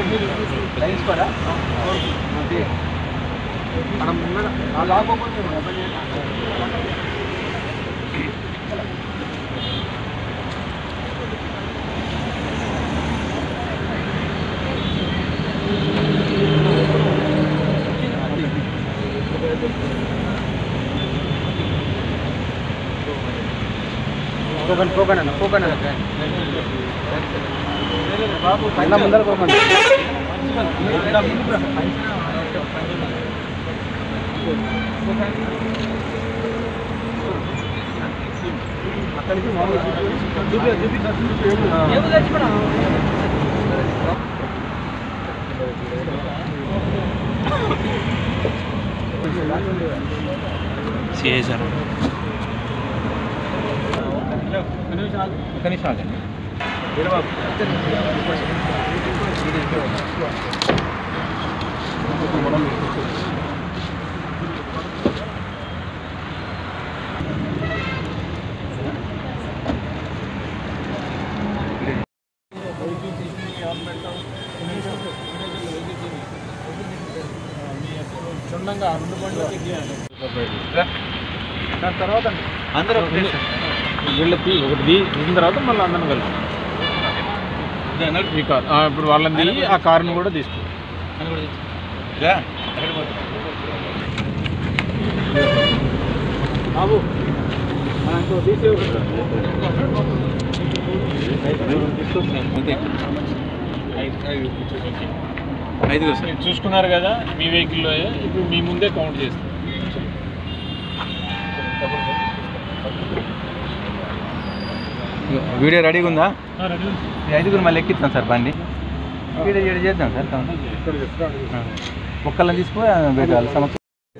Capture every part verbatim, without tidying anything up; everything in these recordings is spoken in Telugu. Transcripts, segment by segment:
తీసుకోరా మనం లాక్ ఓపెన్ ఓపెన్ చేయండి. పోకండి పోకండి అన్న పోకండి అన్న అన్న ముందర పోకండి. అక్కడికి సిఐ సార్ ఒక నిమిషం ఆగండి. క్షుణ్ణంగా రెండు దాని తర్వాత అందరూ వీళ్ళకి ఒకటి దిగిన తర్వాత మళ్ళీ అందరం కలిసి ఈ కార్ ఇప్పుడు వాళ్ళని దిగి ఆ కారుని కూడా తీసుకో. బాబు ఐదు చూసుకున్నారు కదా మీ వెహికల్లో. ఇప్పుడు మీ ముందే కౌంట్ చేస్తాం. వీడియో రెడీగా ఉందా? ఐదుగురు మళ్ళీ ఎక్కిస్తాం సార్ బండి. వీడియో వీడియో చేద్దాం సార్. ఒక్కళ్ళని తీసుకుని పెట్టాలి సమస్య.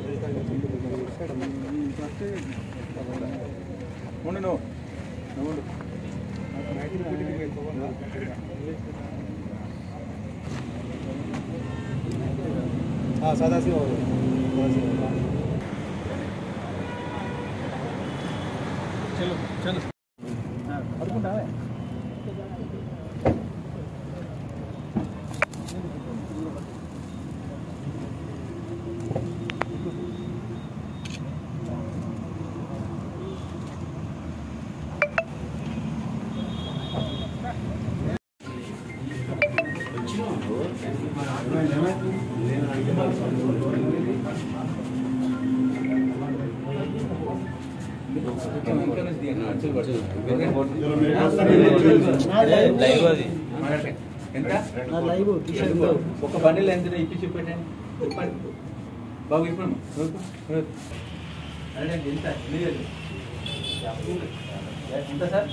సదాశివ చలో చలో పడుకుంటావే. ఒక బండిలో ఎంత ఇప్పి చూపెట్టండి. చెప్పండి బాబు. ఇప్పుడు ఎంత ఎంత సార్?